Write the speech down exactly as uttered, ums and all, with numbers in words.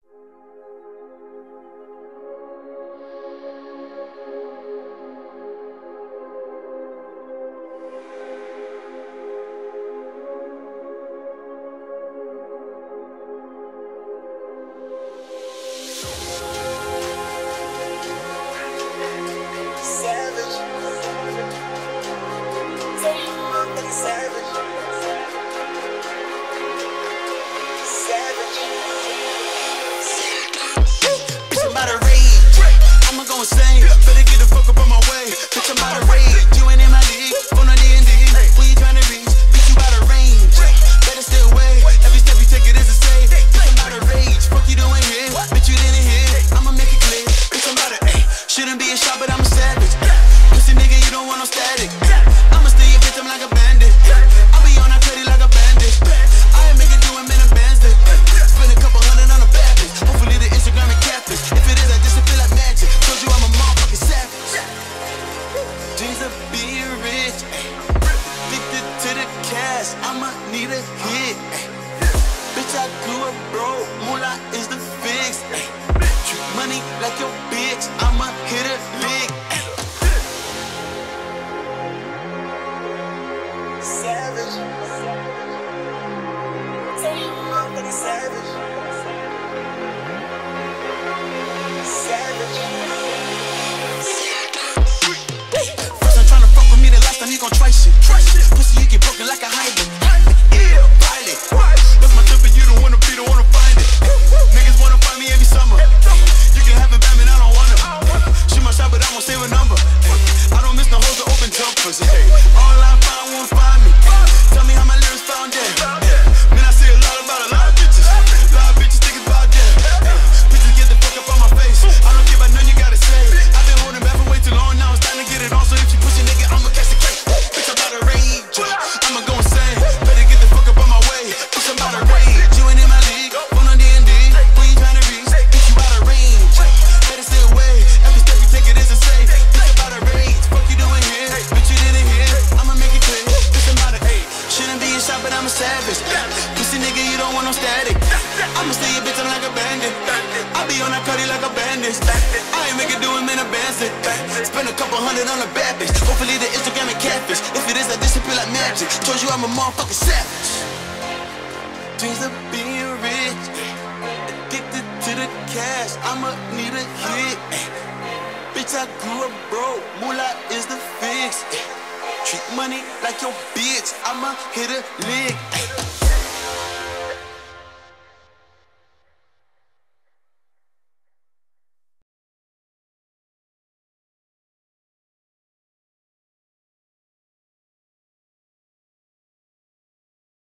Insane. Better get the fuck up on my way. Bitch, I'm out of rage. You ain't in my league. On a D and D. Where you tryna reach? Bitch, you out of range. Better stay away. Every step you take it is a save. Bitch, I'm out of rage. Fuck you doing here? Bitch, you didn't hear. I'ma make it clear. Bitch, I'm out of ay. Shouldn't be a shot, but I'm a savage. Pussy nigga, you don't want no static. I'ma stay a bitch, I'm like a bandit. I'll be on that petty like a bandit. I ain't make it do a man a bands that. Spend a couple hundred on a bad bitch. Hopefully the Instagram and catfish. If it is, I just feel like magic. Told you I'm a motherfucking savage. Dreams of being rich. Addicted to the cash. I'ma need a hit. Bitch, I grew up broke. Moolah is the fix. Treat money like your bitch. I'ma hit it big. Savage. Motherfucking savage. Savage. First I'm tryna fuck with me, the last time you gon' try shit. Pussy, you get broken like a hybrid. Yeah, pilot. That's my tip, and you don't wanna be the one to find it. Niggas wanna find me every summer. You can have it back, man, I don't want it. Shoot my shot, but I won't save a number. I don't miss no hoes or open jumpers. Online find won't find me. Tell me how my lyrics found that. Man, I say a lot about a lot of bitches. A lot of bitches think about that. Bitches get the fuck up on my face. I don't care about none you gotta say. I've been holding back for way too long, now it's time to get it on. So if you push a nigga, I'ma catch the case. Bitch, I'm out of rage. I'ma go insane. Better get the fuck up on my way. Bitch, I'm out of rage. You ain't in my league. Phone on D and D. Where you tryna reach? Bitch, you out of range. Better stay away. Every step you take it is a safe. Bitch, I'm out of rage. Fuck you doing here? Bitch, you didn't hear. I'ma make it clear. Bitch, I'm out of age. Shouldn't be a shot, but I'm a savage. Pussy nigga, you don't want no static. I'ma stay a bitch, I'm like a bandit. I be on that cutty like a bandit. I ain't make it do him in a bandit. Spend a couple hundred on a bad bitch. Hopefully the Instagram and catfish. If it is, I disappear like magic. Told you I'm a motherfucking savage. Dreams of being rich. Addicted to the cash. I'ma need a hit. Bitch, I grew up broke. Moolah is the fix. Treat money like your bitch. I'ma hit a lick.